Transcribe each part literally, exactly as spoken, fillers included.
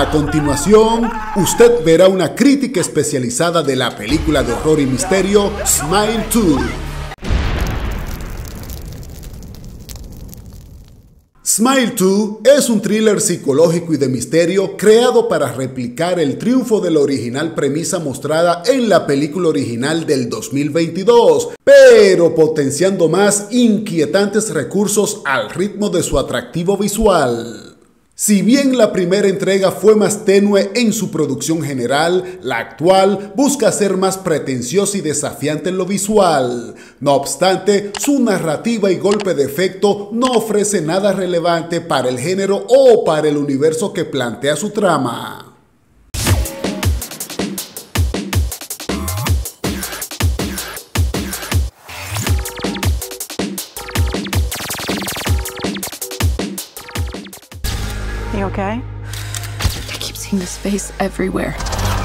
A continuación, usted verá una crítica especializada de la película de horror y misterio Smile dos. Smile dos es un thriller psicológico y de misterio creado para replicar el triunfo de la original premisa mostrada en la película original del dos mil veintidós, pero potenciando más inquietantes recursos al ritmo de su atractivo visual. Si bien la primera entrega fue más tenue en su producción general, la actual busca ser más pretenciosa y desafiante en lo visual. No obstante, su narrativa y golpe de efecto no ofrece nada relevante para el género o para el universo que plantea su trama. You okay? I keep seeing this face everywhere.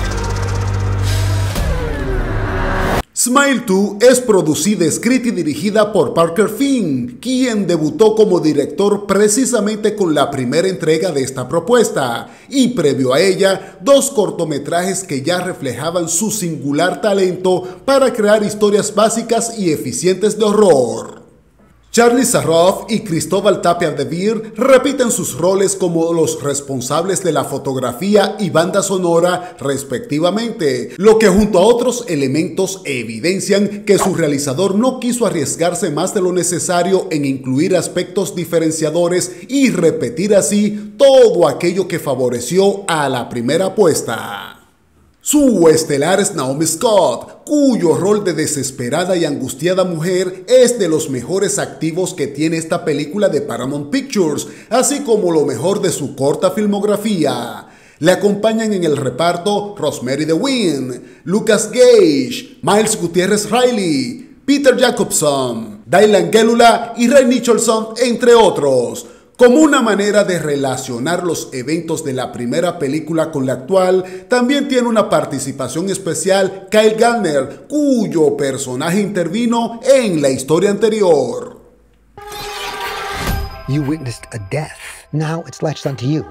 Smile dos es producida, escrita y dirigida por Parker Finn, quien debutó como director precisamente con la primera entrega de esta propuesta, y previo a ella, dos cortometrajes que ya reflejaban su singular talento para crear historias básicas y eficientes de horror. Charlie Zaroff y Cristóbal Tapia de Veer repiten sus roles como los responsables de la fotografía y banda sonora respectivamente, lo que junto a otros elementos evidencian que su realizador no quiso arriesgarse más de lo necesario en incluir aspectos diferenciadores y repetir así todo aquello que favoreció a la primera apuesta. Su estelar es Naomi Scott, cuyo rol de desesperada y angustiada mujer es de los mejores activos que tiene esta película de Paramount Pictures, así como lo mejor de su corta filmografía. Le acompañan en el reparto Rosemary DeWitt, Lucas Gage, Miles Gutiérrez Riley, Peter Jacobson, Dylan Gelula y Ray Nicholson, entre otros. Como una manera de relacionar los eventos de la primera película con la actual, también tiene una participación especial Kyle Gallner, cuyo personaje intervino en la historia anterior. You witnessed a death. Now it's latched onto you.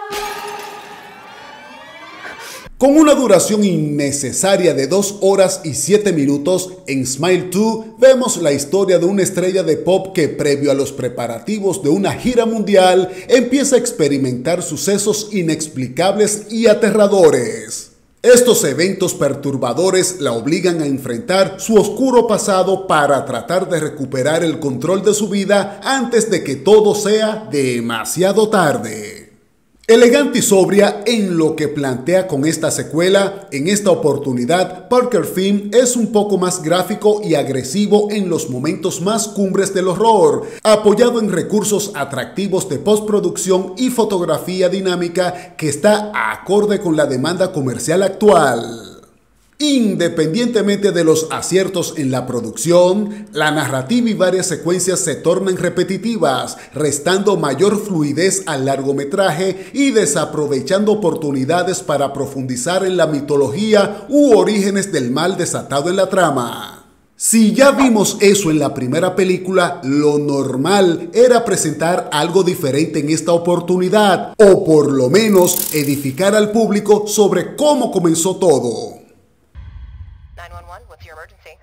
Con una duración innecesaria de dos horas y siete minutos, en Smile dos vemos la historia de una estrella de pop que previo a los preparativos de una gira mundial empieza a experimentar sucesos inexplicables y aterradores. Estos eventos perturbadores la obligan a enfrentar su oscuro pasado para tratar de recuperar el control de su vida antes de que todo sea demasiado tarde. Elegante y sobria en lo que plantea con esta secuela, en esta oportunidad Parker Finn es un poco más gráfico y agresivo en los momentos más cumbres del horror, apoyado en recursos atractivos de postproducción y fotografía dinámica que está acorde con la demanda comercial actual. Independientemente de los aciertos en la producción, la narrativa y varias secuencias se tornan repetitivas, restando mayor fluidez al largometraje y desaprovechando oportunidades para profundizar en la mitología u orígenes del mal desatado en la trama. Si ya vimos eso en la primera película, lo normal era presentar algo diferente en esta oportunidad, o por lo menos edificar al público sobre cómo comenzó todo. nine one one, what's your emergency?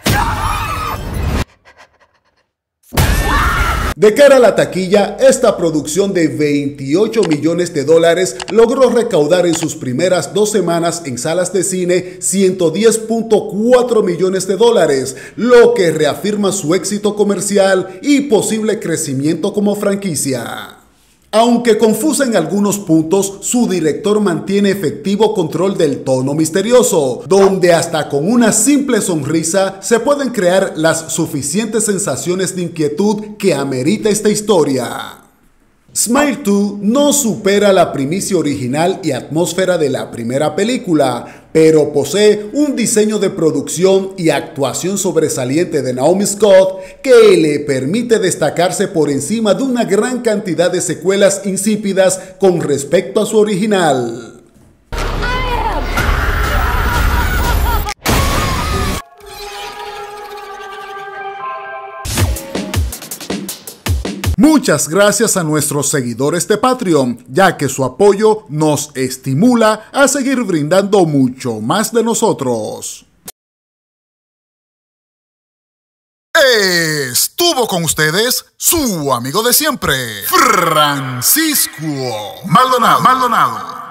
De cara a la taquilla, esta producción de veintiocho millones de dólares logró recaudar en sus primeras dos semanas en salas de cine ciento diez punto cuatro millones de dólares, lo que reafirma su éxito comercial y posible crecimiento como franquicia. Aunque confusa en algunos puntos, su director mantiene efectivo control del tono misterioso, donde hasta con una simple sonrisa se pueden crear las suficientes sensaciones de inquietud que amerita esta historia. Smile dos no supera la primicia original y atmósfera de la primera película, pero posee un diseño de producción y actuación sobresaliente de Naomi Scott que le permite destacarse por encima de una gran cantidad de secuelas insípidas con respecto a su original. Muchas gracias a nuestros seguidores de Patreon, ya que su apoyo nos estimula a seguir brindando mucho más de nosotros. Estuvo con ustedes su amigo de siempre, Francisco Maldonado. Maldonado.